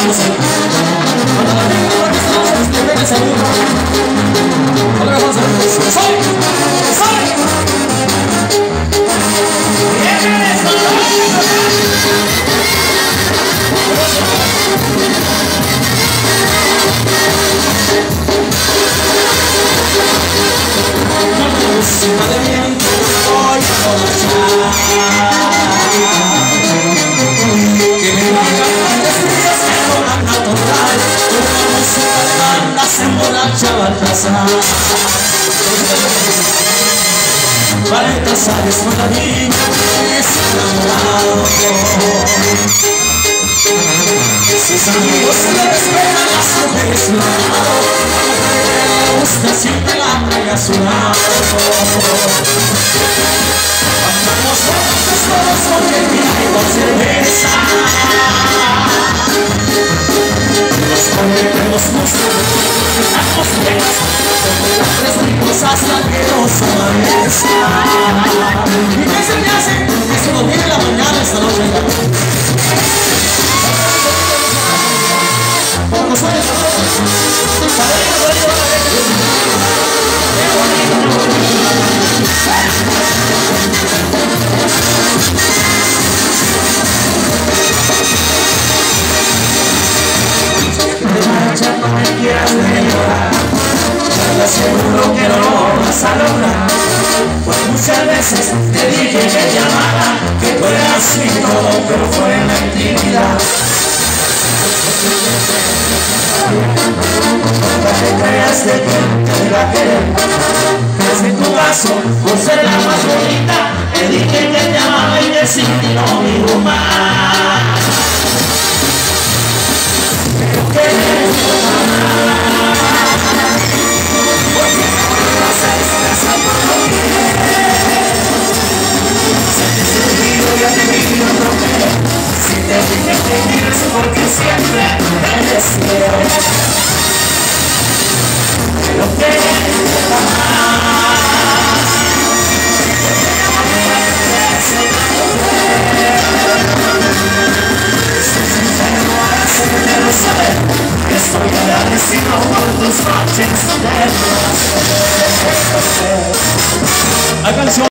40 años con la vida es enamorado. Sus amigos se le respetan, las mujeres no. Le gusta siempre la trae a su lado. Andamos borrachos todos porque vino y con cerveza. Nos ponemos mucho, damos penas, las tres ricos hasta que nos amanezca. ¿Y qué se me hace? Eso no viene la mañana esta noche. Cuando suene esta noche, qué bonito. No me quieras de llorar, te aseguro que no lo vas a lograr. Pues muchas veces te dije que te amara, que tú eras mi todo, pero fue en la intimidad. Nunca te creas de que te iba a querer, pues en tu caso, por ser la más bonita, te dije que te amaba y decidí no mi rumba. Pero que si te dije que quieres porque siempre me deseo, pero que jamás soy sincero, ahora sé que debo saber que estoy agradecido por tus noches de placer.